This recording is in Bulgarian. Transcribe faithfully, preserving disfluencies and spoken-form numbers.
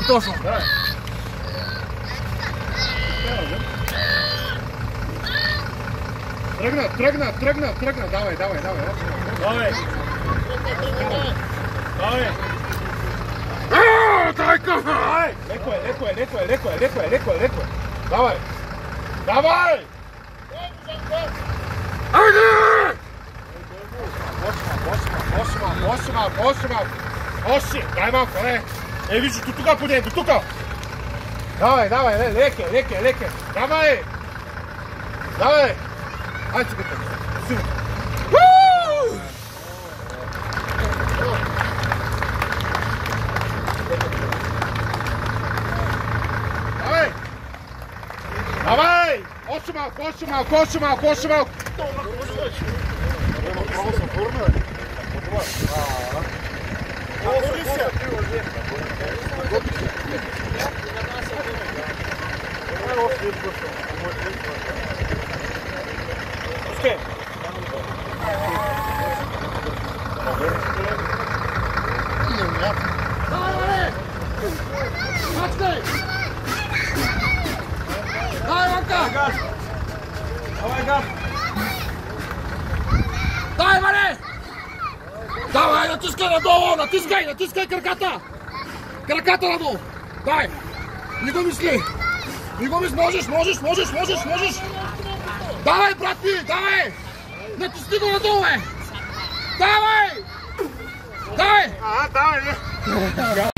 Точно. Тръгна, тръгна, тръгна, тръгна. Давай, давай, давай. Давай. Давай. Дай къвна! Леко е, леко е, леко е, леко е, леко е, леко е, леко е. Давай. Давай! Айде! Почва, почва, почва. Още, дай малко, не. Е, виж, до тука поне, до тука. Давай, давай, леке, леке, леке. Давай! Давай! Айде сега така. Силно. Давай! Давай! Още малко, още малко, още малко, още малко. Право съм форма. Пускай! Дай, Ванка! Давай, газ! Дай, Ване! Давай, натискай надолу! Натискай, натискай краката! Краката надолу! Дай! Не го мисли! Не го мисли! Можеш, можеш, можеш, можеш, можеш! Давай, брат ми! Давай! Натисни го надолу, бе! Давай! Давай! А, давай!